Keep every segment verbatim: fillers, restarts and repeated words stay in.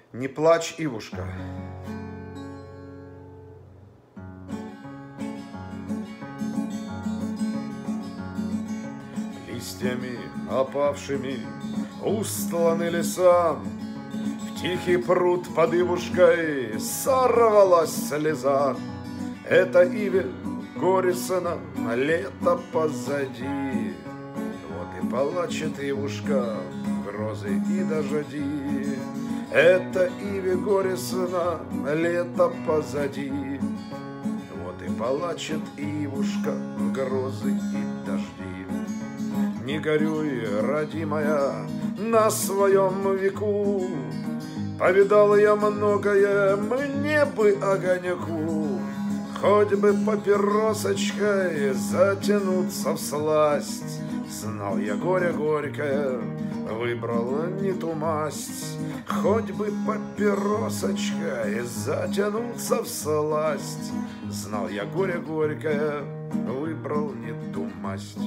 Не плачь, Ивушка. Листьями опавшими устланы леса, в тихий пруд под Ивушкой сорвалась слеза. Это Иве горе сына, лето позади. Вот и плачет Ивушка в грозы и дожди. Это Иве горе сына, лето позади. Вот и плачет Ивушка в грозы и дожди. Не горюй, родимая, на своем веку. Повидал я многое, мне бы огоньку. Хоть бы папиросочкой затянуться всласть. Знал я горе горькое, выбрал не ту масть. Хоть бы папиросочкой затянуться всласть. Знал я горе горькое, выбрал не ту масть.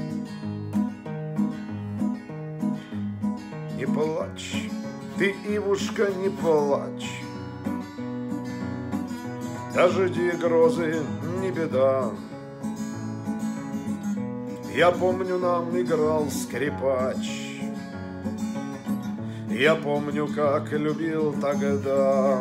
Не плачь, ты, Ивушка, не плачь. Дожди, грозы, не беда. Я помню, нам играл скрипач. Я помню, как любил тогда.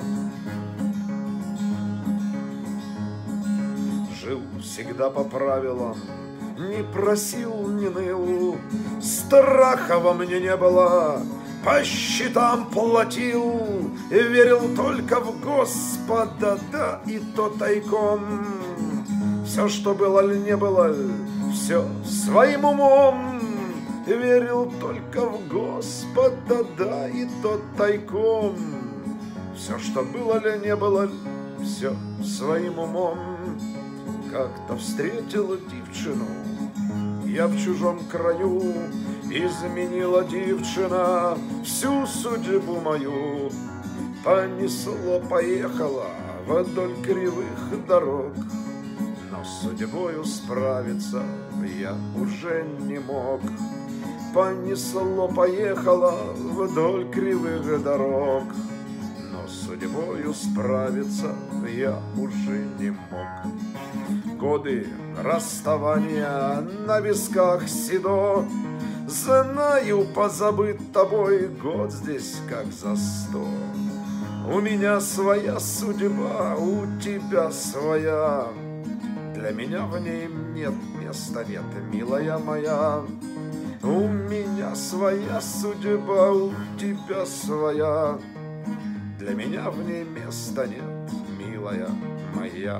Жил всегда по правилам, не просил, не ныл. Страха во мне не было, по счетам платил. И верил только в Господа, да и то тайком. Все, что было ли не было, все своим умом. Верил только в Господа, да и то тайком. Все, что было ли не было, все своим умом. Как-то встретила девчину я в чужом краю. Изменила девчина всю судьбу мою. Понесло, поехала вдоль кривых дорог. Но с судьбою справиться я уже не мог. Понесло, поехала вдоль кривых дорог. Но с судьбою справиться я уже не мог. Годы расставания на висках седо. Знаю, позабыт тобой год здесь как за сто. У меня своя судьба, у тебя своя. Для меня в ней нет места, нет, милая моя. У меня своя судьба, у тебя своя. Для меня в ней места нет, милая моя.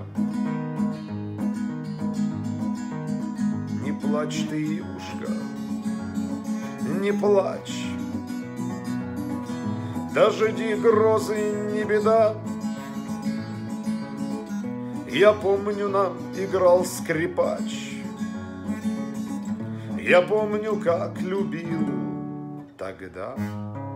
Не плачь ты, Ивушка, не плачь. Дожди, грозы, не беда. Я помню, нам играл скрипач. Я помню, как любил тогда.